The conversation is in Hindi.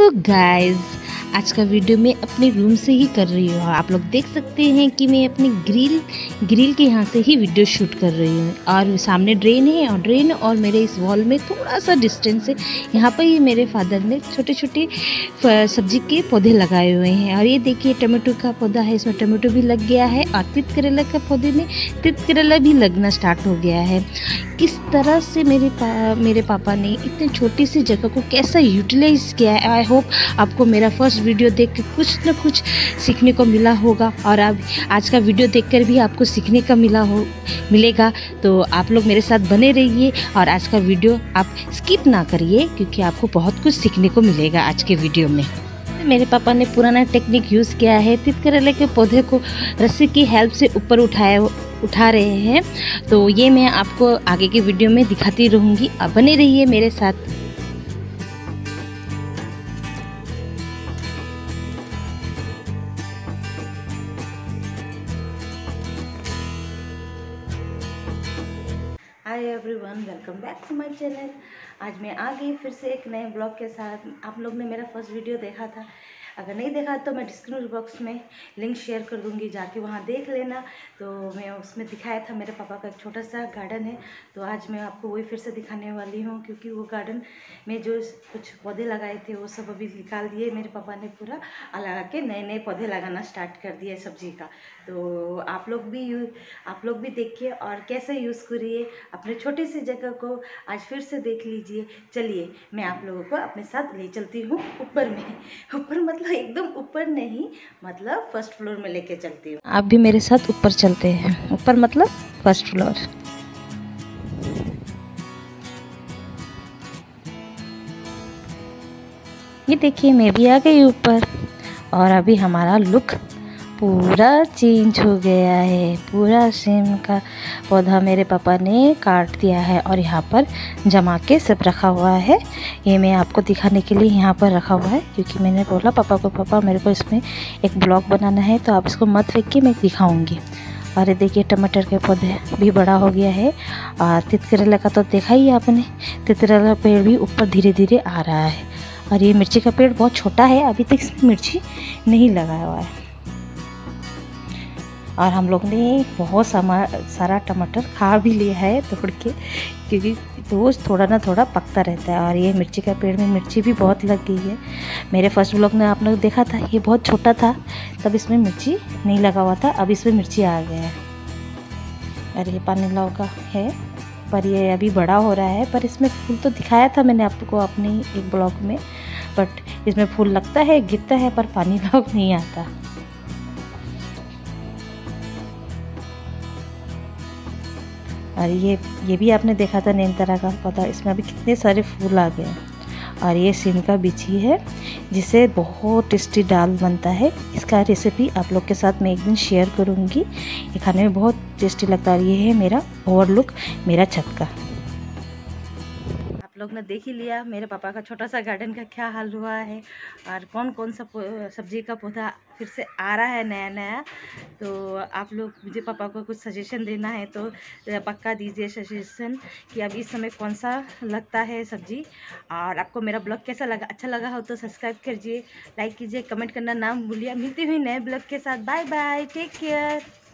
हेलो गाइस, आज का वीडियो मैं अपने रूम से ही कर रही हूँ। आप लोग देख सकते हैं कि मैं अपनी ग्रिल के यहाँ से ही वीडियो शूट कर रही हूँ। और सामने ड्रेन है और ड्रेन और मेरे इस वॉल में थोड़ा सा डिस्टेंस है। यहाँ पर ही मेरे फादर ने छोटे छोटे सब्जी के पौधे लगाए हुए हैं। और ये देखिए टमाटो का पौधा है, इसमें टमाटो भी लग गया है। और तित करेला के पौधे में तित करेला भी लगना स्टार्ट हो गया है। किस तरह से मेरे पापा ने इतनी छोटी सी जगह को कैसा यूटिलाइज किया है। आई होप आपको मेरा फर्स्ट वीडियो देख के कुछ न कुछ सीखने को मिला होगा। और अब आज का वीडियो देखकर भी आपको सीखने का मिलेगा। तो आप लोग मेरे साथ बने रहिए और आज का वीडियो आप स्किप ना करिए, क्योंकि आपको बहुत कुछ सीखने को मिलेगा आज के वीडियो में। मेरे पापा ने पुराना टेक्निक यूज़ किया है। तित करेले के पौधे को रस्सी की हेल्प से ऊपर उठा रहे हैं। तो ये मैं आपको आगे के वीडियो में दिखाती रहूँगी। अब बने रहिए मेरे साथ। Hi everyone, welcome back to my channel. आज मैं आ गई फिर से एक नए ब्लॉग के साथ। आप लोग ने मेरा फर्स्ट वीडियो देखा था, अगर नहीं देखा तो मैं डिस्क्रिप्शन बॉक्स में लिंक शेयर कर दूंगी, जाके वहाँ देख लेना। तो मैं उसमें दिखाया था मेरे पापा का एक छोटा सा गार्डन है। तो आज मैं आपको वही फिर से दिखाने वाली हूँ, क्योंकि वो गार्डन में जो कुछ पौधे लगाए थे वो सब अभी निकाल दिए। मेरे पापा ने पूरा लगा के नए नए पौधे लगाना स्टार्ट कर दिया सब्जी का। तो आप लोग भी देखिए और कैसे यूज़ करिए अपने छोटी सी जगह को। आज फिर से देख लीजिए। चलिए मैं आप लोगों को अपने साथ ले चलती हूँ ऊपर में। ऊपर मतलब एकदम ऊपर नहीं, मतलब फर्स्ट फ्लोर में लेके चलती हूँ। आप भी मेरे साथ ऊपर चलते हैं। ऊपर मतलब फर्स्ट फ्लोर। ये देखिए मैं भी आ गई ऊपर। और अभी हमारा लुक पूरा चेंज हो गया है। पूरा सेम का पौधा मेरे पापा ने काट दिया है और यहाँ पर जमा के सब रखा हुआ है। ये मैं आपको दिखाने के लिए यहाँ पर रखा हुआ है, क्योंकि मैंने बोला पापा को, पापा मेरे को इसमें एक ब्लॉग बनाना है, तो आप इसको मत फेंक के मैं दिखाऊंगी। और ये देखिए टमाटर के पौधे भी बड़ा हो गया है। और तित करेला का तो देखा ही आपने, तित करेला का पेड़ भी ऊपर धीरे धीरे आ रहा है। और ये मिर्ची का पेड़ बहुत छोटा है, अभी तक इसमें मिर्ची नहीं लगाया हुआ है। और हम लोग ने बहुत सारा टमाटर खा भी लिया है तोड़ के, क्योंकि रोज़ थोड़ा ना थोड़ा पकता रहता है। और ये मिर्ची का पेड़ में मिर्ची भी बहुत लग गई है। मेरे फर्स्ट ब्लॉग में आप लोग देखा था, ये बहुत छोटा था तब इसमें मिर्ची नहीं लगा हुआ था, अब इसमें मिर्ची आ गया है। और ये पानी लाव का है, पर ये अभी बड़ा हो रहा है। पर इसमें फूल तो दिखाया था मैंने आपको अपने एक ब्लॉग में, बट इसमें फूल लगता है, गिरता है, पर पानी लाव नहीं आता। और ये भी आपने देखा था नैनतारा का पौधा, इसमें अभी कितने सारे फूल आ गए। और ये सीम का बिछी है, जिसे बहुत टेस्टी दाल बनता है। इसका रेसिपी आप लोग के साथ मैं एक दिन शेयर करूँगी। ये खाने में बहुत टेस्टी लगता है। और ये है मेरा ओवरलुक मेरा छत का। आप लोग ने देख ही लिया मेरे पापा का छोटा सा गार्डन का क्या हाल हुआ है, और कौन कौन सा सब्जी का पौधा फिर से आ रहा है नया नया। तो आप लोग मुझे पापा को कुछ सजेशन देना है तो पक्का दीजिए सजेशन कि अब इस समय कौन सा लगता है सब्जी। और आपको मेरा ब्लॉग कैसा लगा, अच्छा लगा हो तो सब्सक्राइब कीजिए, लाइक कीजिए, कमेंट करना ना भूलिए। मिलती हुई नए ब्लॉग के साथ। Bye bye, take care.